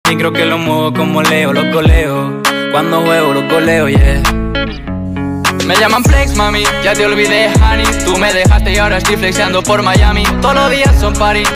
Y creo que lo muevo como Leo, los goleo. Cuando juego los goleo, yeah. Me llaman flex, mami, ya te olvidé, honey. Tú me dejaste y ahora estoy flexeando por Miami. Todos los días son party.